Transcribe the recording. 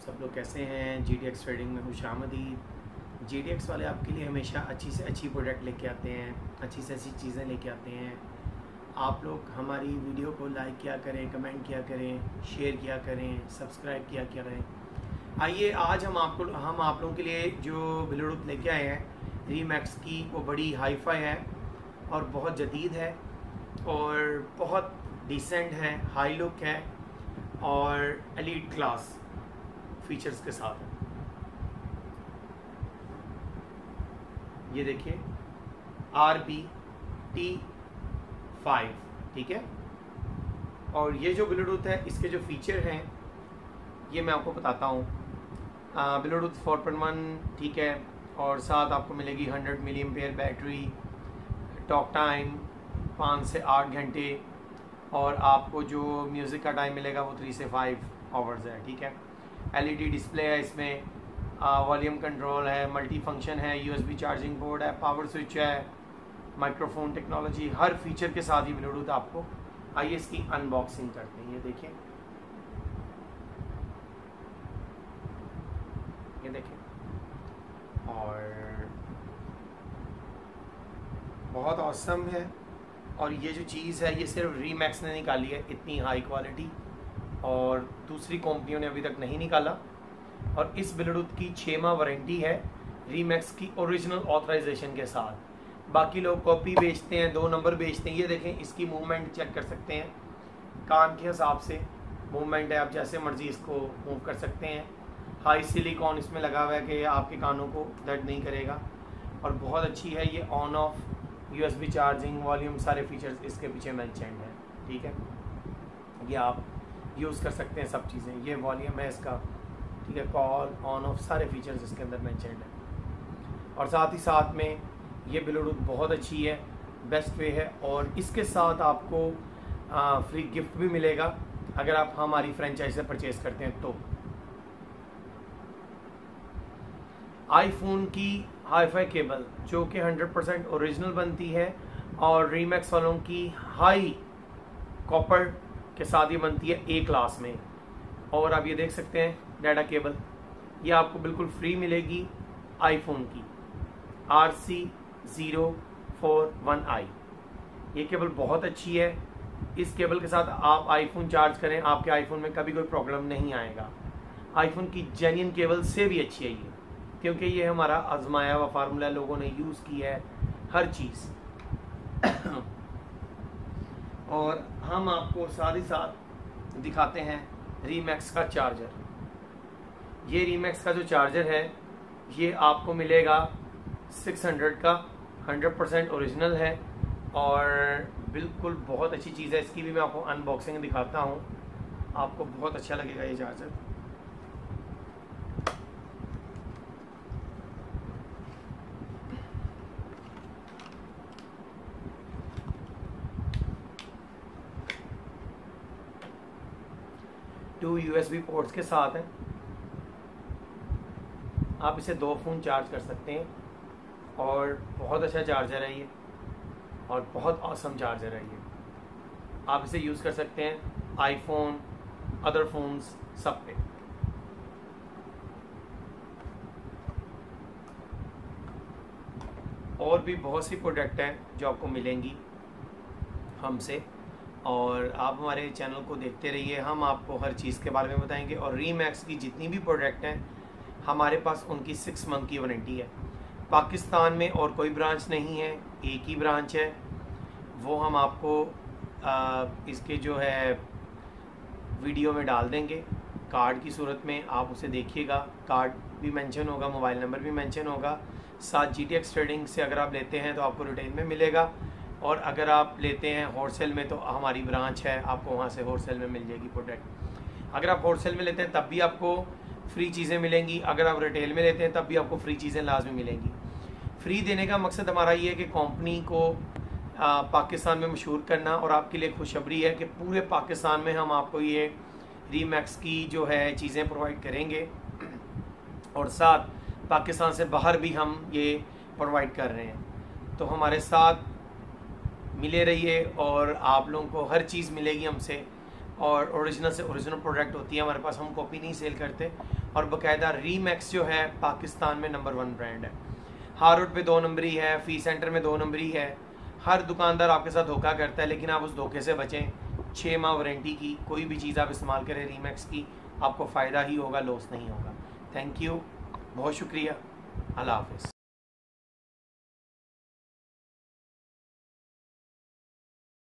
सब लोग कैसे हैं। GTX ट्रेडिंग में खुशामदीद। GTX वाले आपके लिए हमेशा अच्छी से अच्छी प्रोडक्ट लेके आते हैं, अच्छी से अच्छी चीज़ें लेके आते हैं। आप लोग हमारी वीडियो को लाइक किया करें, कमेंट किया करें, शेयर किया करें, सब्सक्राइब किया करें। आइए आज हम आप लोगों के लिए जो ब्लूटूथ लेके आए हैं रीमैक्स की, वो बड़ी हाई-फाई है और बहुत जदीद है और बहुत डिसेंट है, हाई लुक है और एलीट क्लास फीचर्स के साथ है। ये देखिए RBT5, ठीक है। और ये जो ब्लूटूथ है, इसके जो फीचर हैं ये मैं आपको बताता हूँ। ब्लूटूथ 4.1 ठीक है, और साथ आपको मिलेगी 100 milli ampere battery, talk time 5 से 8 घंटे, और आपको जो म्यूज़िक का टाइम मिलेगा वो 3 से 5 आवर्स है, ठीक है। LED डिस्प्ले है इसमें, वॉल्यूम कंट्रोल है, मल्टी फंक्शन है, USB चार्जिंग बोर्ड है, पावर स्विच है, माइक्रोफोन टेक्नोलॉजी, हर फीचर के साथ ही ब्लूटूथ आपको। आइए इसकी अनबॉक्सिंग करते हैं। ये देखिए, ये देखिए, और बहुत ऑसम है। और ये जो चीज़ है ये सिर्फ रीमैक्स ने निकाली है, इतनी हाई क्वालिटी, और दूसरी कंपनियों ने अभी तक नहीं निकाला। और इस ब्लूटूथ की 6 माह वारंटी है रीमैक्स की ओरिजिनल ऑथराइजेशन के साथ। बाकी लोग कॉपी बेचते हैं, 2 नंबर बेचते हैं। ये देखें, इसकी मूवमेंट चेक कर सकते हैं, कान के हिसाब से मूवमेंट है, आप जैसे मर्जी इसको मूव कर सकते हैं। हाई सिलिकॉन इसमें लगा हुआ है कि आपके कानों को दर्द नहीं करेगा, और बहुत अच्छी है। ये on off, USB charging, volume, सारे फीचर्स इसके पीछे मेंशन्ड हैं, ठीक है। ये आप यूज़ कर सकते हैं सब चीज़ें। ये वॉल्यूम है इसका, ठीक है, कॉल, ऑन ऑफ, सारे फीचर्स इसके अंदर मेंशन्ड हैं। और साथ ही साथ में ये ब्लूटूथ बहुत अच्छी है, बेस्ट वे है। और इसके साथ आपको फ्री गिफ्ट भी मिलेगा अगर आप हमारी फ्रेंचाइज से परचेज करते हैं तो। आईफोन की हाई-फाई केबल जो कि 100% ओरिजिनल बनती है, और रीमैक्स वालों की हाई कॉपर के साथ ही बनती है A क्लास में। और आप ये देख सकते हैं डाटा केबल, ये आपको बिल्कुल फ्री मिलेगी आईफोन की RC041i। ये केबल बहुत अच्छी है। इस केबल के साथ आप आईफोन चार्ज करें, आपके आईफोन में कभी कोई प्रॉब्लम नहीं आएगा। आईफोन की जेन्युइन केबल से भी अच्छी है ये, क्योंकि ये हमारा आजमाया हुआ फार्मूला, लोगों ने यूज़ किया है हर चीज़। और हम आपको साथ ही साथ दिखाते हैं रीमैक्स का चार्जर। ये रीमैक्स का जो चार्जर है ये आपको मिलेगा 600 का, 100% ओरिजिनल है और बिल्कुल बहुत अच्छी चीज़ है। इसकी भी मैं आपको अनबॉक्सिंग दिखाता हूँ, आपको बहुत अच्छा लगेगा ये चार्जर। टू USB पोर्ट्स के साथ है, आप इसे 2 फ़ोन चार्ज कर सकते हैं, और बहुत अच्छा चार्जर है ये, और बहुत ऑसम चार्जर है ये। आप इसे यूज़ कर सकते हैं आईफोन, अदर फोन्स, सब पे। और भी बहुत सी प्रोडक्ट हैं जो आपको मिलेंगी हमसे, और आप हमारे चैनल को देखते रहिए, हम आपको हर चीज़ के बारे में बताएंगे। और रीमैक्स की जितनी भी प्रोडक्ट हैं हमारे पास, उनकी 6 मंथ की वारंटी है। पाकिस्तान में और कोई ब्रांच नहीं है, एक ही ब्रांच है, वो हम आपको इसके जो है वीडियो में डाल देंगे कार्ड की सूरत में, आप उसे देखिएगा। कार्ड भी मेंशन होगा, मोबाइल नंबर भी मेंशन होगा। साथ GTX ट्रेडिंग से अगर आप लेते हैं तो आपको रिटेल में मिलेगा, और अगर आप लेते हैं होलसेल में तो हमारी ब्रांच है, आपको वहाँ से होलसेल में मिल जाएगी प्रोडक्ट। अगर आप होलसेल में लेते हैं तब भी आपको फ्री चीज़ें मिलेंगी, अगर आप रिटेल में लेते हैं तब भी आपको फ्री चीज़ें लाजमी मिलेंगी। फ्री देने का मकसद हमारा ये है कि कंपनी को पाकिस्तान में मशहूर करना, और आपके लिए खुशखबरी है कि पूरे पाकिस्तान में हम आपको ये रीमैक्स की जो है चीज़ें प्रोवाइड करेंगे, और साथ पाकिस्तान से बाहर भी हम ये प्रोवाइड कर रहे हैं। तो हमारे साथ मिले रहिए और आप लोगों को हर चीज़ मिलेगी हमसे। और ओरिजिनल से ओरिजिनल प्रोडक्ट होती है हमारे पास, हम कॉपी नहीं सेल करते। और बाकायदा रीमैक्स जो है पाकिस्तान में नंबर 1 ब्रांड है। हार रोड पे 2 नंबरी है, फी सेंटर में 2 नंबरी है। हर दुकानदार आपके साथ धोखा करता है, लेकिन आप उस धोखे से बचें। 6 माह वारंटी की कोई भी चीज़ आप इस्तेमाल करें रीमैक्स की, आपको फ़ायदा ही होगा, लॉस नहीं होगा। थैंक यू, बहुत शुक्रिया, अल्लाह हाफ़िज़।